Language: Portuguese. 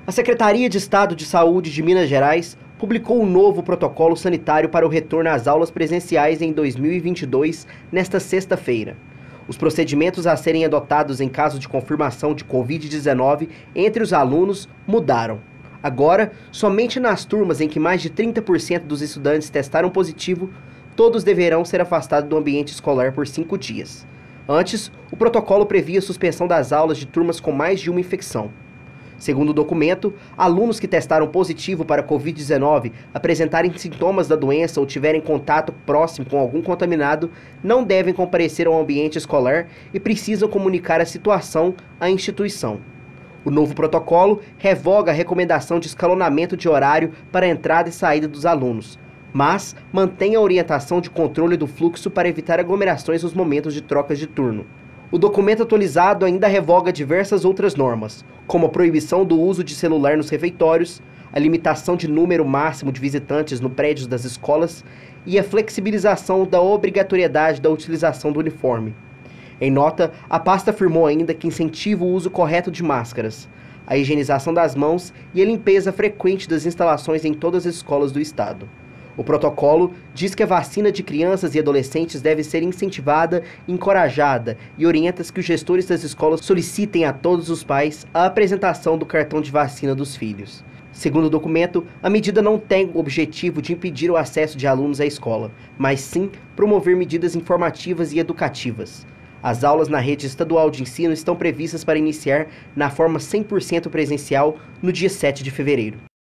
A Secretaria de Estado de Saúde de Minas Gerais publicou um novo protocolo sanitário para o retorno às aulas presenciais em 2022, nesta sexta-feira. Os procedimentos a serem adotados em caso de confirmação de Covid-19 entre os alunos mudaram. Agora, somente nas turmas em que mais de 30% dos estudantes testaram positivo, todos deverão ser afastados do ambiente escolar por 5 dias. Antes, o protocolo previa suspensão das aulas de turmas com mais de uma infecção. Segundo o documento, alunos que testaram positivo para Covid-19, apresentarem sintomas da doença ou tiverem contato próximo com algum contaminado, não devem comparecer ao ambiente escolar e precisam comunicar a situação à instituição. O novo protocolo revoga a recomendação de escalonamento de horário para a entrada e saída dos alunos, mas mantém a orientação de controle do fluxo para evitar aglomerações nos momentos de trocas de turno. O documento atualizado ainda revoga diversas outras normas, como a proibição do uso de celular nos refeitórios, a limitação de número máximo de visitantes no prédio das escolas e a flexibilização da obrigatoriedade da utilização do uniforme. Em nota, a pasta afirmou ainda que incentiva o uso correto de máscaras, a higienização das mãos e a limpeza frequente das instalações em todas as escolas do estado. O protocolo diz que a vacina de crianças e adolescentes deve ser incentivada e encorajada e orienta que os gestores das escolas solicitem a todos os pais a apresentação do cartão de vacina dos filhos. Segundo o documento, a medida não tem o objetivo de impedir o acesso de alunos à escola, mas sim promover medidas informativas e educativas. As aulas na rede estadual de ensino estão previstas para iniciar na forma 100% presencial no dia 7 de fevereiro.